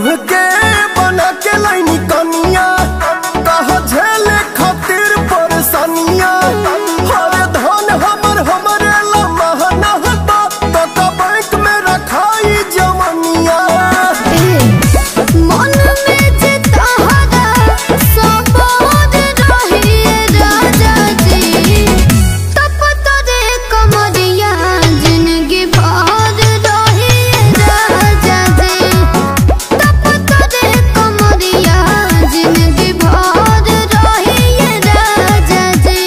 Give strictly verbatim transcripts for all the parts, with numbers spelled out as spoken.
तुहके बना के लाइनी कनिया कहा झेले खातिर परेशानिया हरे धन हमर हमरे लमहना हता तो बैंक में रखाई जमनिया मन में जिता हरा सब रही राजा जी तप तोरे कमरिया जिंदगी भर रही राजा जी तप तोरे कमरिया जिंदगी भर रही राजा जी।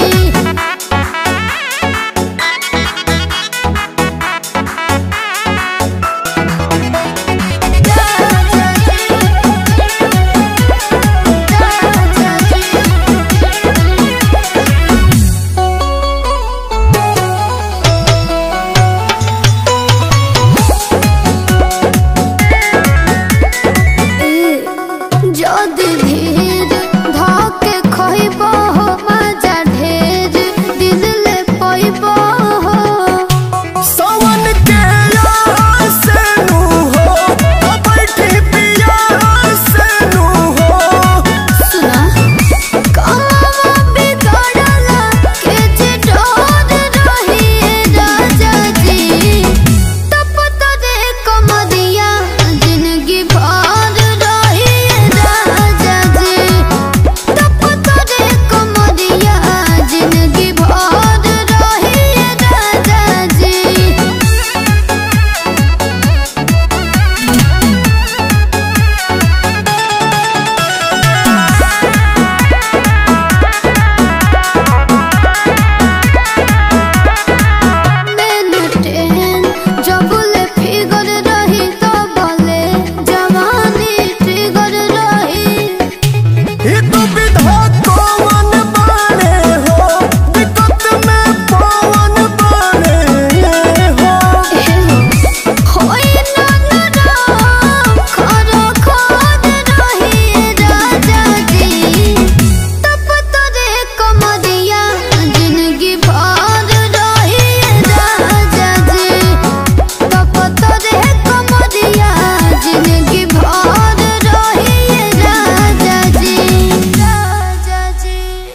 जदि धीर धके खइबो हो मजा ढेर दिल ले पइबो हो सावन के आसे नु हो बैठी पिया से नु हो सुना कमवा बिगड़ला के जे डोर रही राजा जी तप तोरे कमरिया जिंदगी भर रही राजा जी तप तोरे कमरिया जिंदगी भर रही राजा जी। मेंटेन जब ले फिगर रही तो बोले जवानी ट्रिगर रही ये तो विधा कौन बने हो दिक्कत में पवन बने हो होई ननराम खरो खोद रही राजा जी तप तोरे कमरिया जिंदगी भर रही राजा जी तप तोरे कमरिया जिंदगी भर रही राजा जी राजा जी।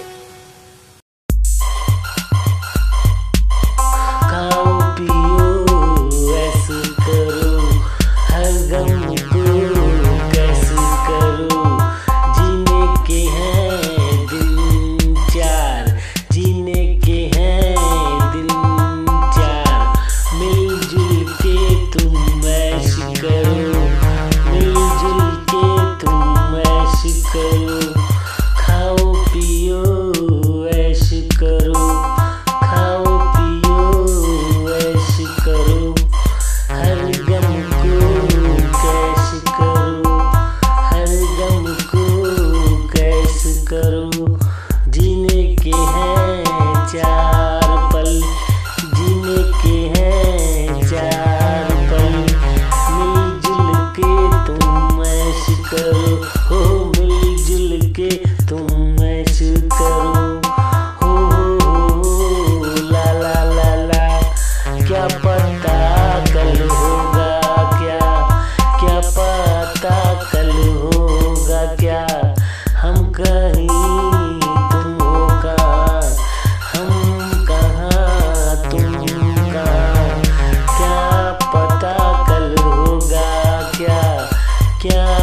खाओ पियो ऐसे करो हर गम को कैसे करो जीने के हैं दिन चार जीने के हैं दिन चार मिलजुल के तुम ऐश करो मिलजुल के तुम ऐश करो खाओ पियो ऐश करो खाओ पियो ऐश करो हर गम को कैश करो हर गम को कैश करो जीने के हैं चार पल जीने के हैं चार पल मिलजुल के तुम ऐश करो हो मिलजुल के तुम ऐश करो हो हो हो ला ला ला ला क्या पता कल होगा क्या क्या पता कल होगा क्या हम कहीं तुम होगा हम कहाँ तुम कहाँ क्या पता कल होगा क्या क्या